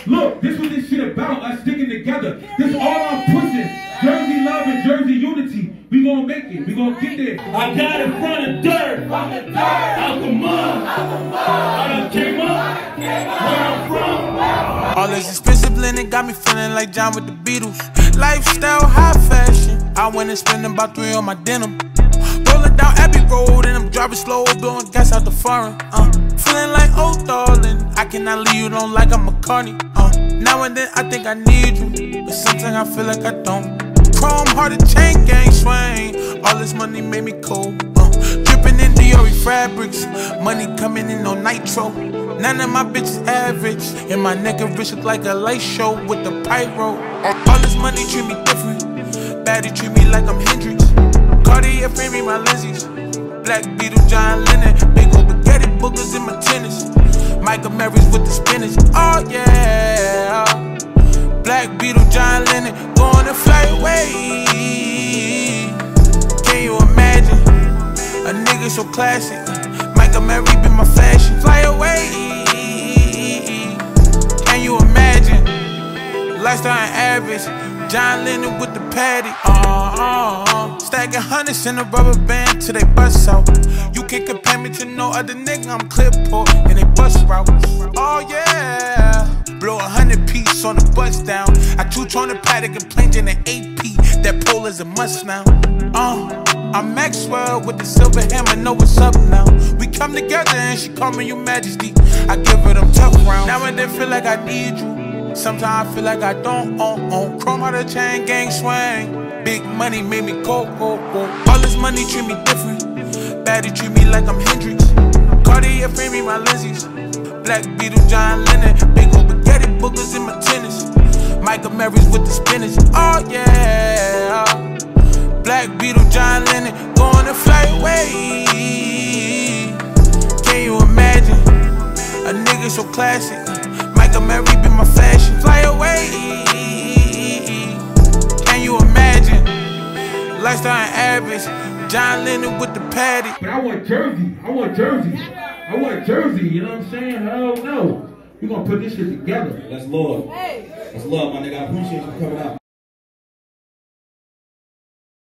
Look, this what this shit about, us sticking together. This all I'm pushing. Jersey love and Jersey unity. We gonna make it. We gonna get there. I got it from the dirt. Out the mud. I done came up. Where I'm from. All this expensive linen got me feeling like John with the Beatles. Lifestyle, high fashion. I went and spent about 3 on my denim. Rolling down Abbey Road and I'm driving slow, blowing gas out the foreign. Feeling like, oh darling, I cannot leave you alone like I'm McCartney. Now and then I think I need you, but sometimes I feel like I don't. Chrome hearted chain gang swing. All this money made me cold. Dripping in Dior fabrics, money coming in on nitro. None of my bitches average, and my neck and wrist look like a light show with the pyro. All this money treat me different. Baddie treat me like I'm Hendrix. Cartier frame me my lenses. Black Beetle, John Lennon. Big old spaghetti boogers in my tennis. Michael Marys with the spinach. Oh yeah. Black Beetle, John Lennon. Going to fly away. Can you imagine? A nigga so classic. Michael Mary be my fashion. Fly away. Can you imagine? Lifestyle average. John Lennon with the paddy. Stacking hundreds in a rubber band till they bust out. You can't compare me to no other nigga. I'm clipboard and they bust routes. Oh yeah. Blow 100 piece on the bus down. I two-tone the paddock and planes in an AP. That pole is a must now. I'm Maxwell with the silver hammer. Know what's up now. We come together and she call me your majesty. I give her them tough rounds. Now and then feel like I need you. Sometimes I feel like I don't Chrome out of chain gang swing. Big money made me go. All this money treat me different. Baddie treat me like I'm Hendrix. Cartier frame me my lenses. Black Beetle, John Lennon. Big old spaghetti boogers in my tennis. Michael Marys with the spinach. Oh yeah. Black Beetle, John Lennon. Going to fly away. Can you imagine? A nigga so classic. Michael Mary be my fashion. Fly away. Can you imagine? Lifestyle average. John Lennon with the paddy. But I want Jersey. I want Jersey. You know what I'm saying? Hell no. We're gonna put this shit together. That's love. That's love, my nigga. I appreciate you coming out.